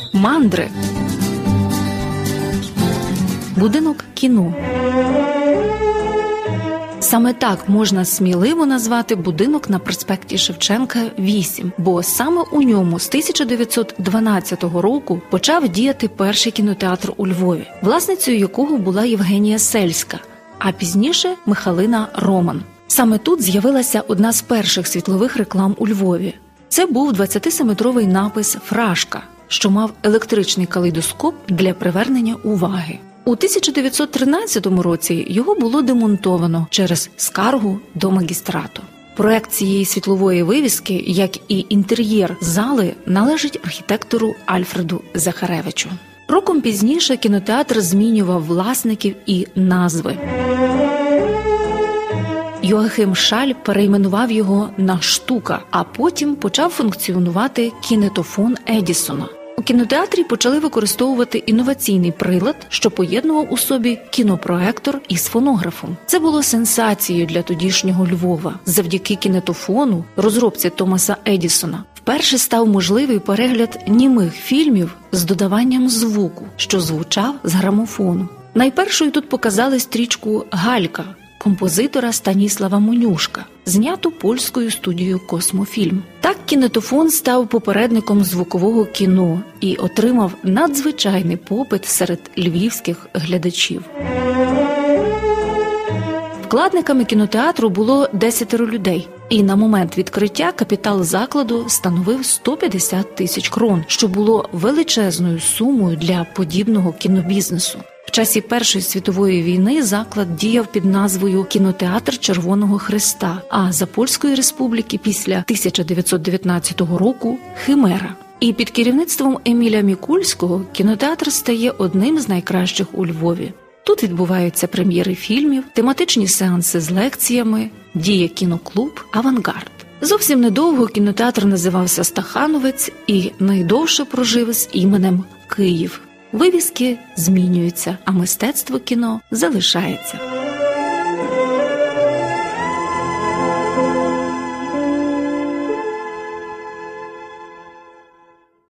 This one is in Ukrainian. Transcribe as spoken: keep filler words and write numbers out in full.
Мандри. Будинок кіно. Саме так можна сміливо назвати будинок на проспекті Шевченка, вісім, бо саме у ньому з тисяча дев'ятсот дванадцятого року почав діяти перший кінотеатр у Львові, власницею якого була Євгенія Сельська, а пізніше Михалина Роман. Саме тут з'явилася одна з перших світлових реклам у Львові. Це був двадцятисемиметровий напис «Фрашка», що мав електричний калейдоскоп для привернення уваги. У тисяча дев'ятсот тринадцятому році його було демонтовано через скаргу до магістрату. Проект цієї світлової вивіски, як і інтер'єр зали, належить архітектору Альфреду Захаревичу. Роком пізніше кінотеатр змінював власників і назви. Йоахим Шаль перейменував його на «Штука», а потім почав функціонувати кінетофон Едісона. У кінотеатрі почали використовувати інноваційний прилад, що поєднував у собі кінопроектор із фонографом. Це було сенсацією для тодішнього Львова. Завдяки кінетофону, розробці Томаса Едісона, вперше став можливий перегляд німих фільмів з додаванням звуку, що звучав з грамофону. Найпершою тут показали стрічку «Галька» композитора Станіслава Монюшка, зняту польською студією «Космофільм». Так кінетофон став попередником звукового кіно і отримав надзвичайний попит серед львівських глядачів. Вкладниками кінотеатру було десятеро людей, і на момент відкриття капітал закладу становив сто п'ятдесят тисяч крон, що було величезною сумою для подібного кінобізнесу. В часі Першої світової війни заклад діяв під назвою «Кінотеатр Червоного Хреста», а за Польської республіки після тисяча дев'ятсот дев'ятнадцятого року «Химера». І під керівництвом Еміля Мікульського кінотеатр стає одним з найкращих у Львові. Тут відбуваються прем'єри фільмів, тематичні сеанси з лекціями, діє кіноклуб «Авангард». Зовсім недовго кінотеатр називався «Стахановець» і найдовше прожив з іменем «Київ». Вивіски змінюються, а мистецтво кіно залишається.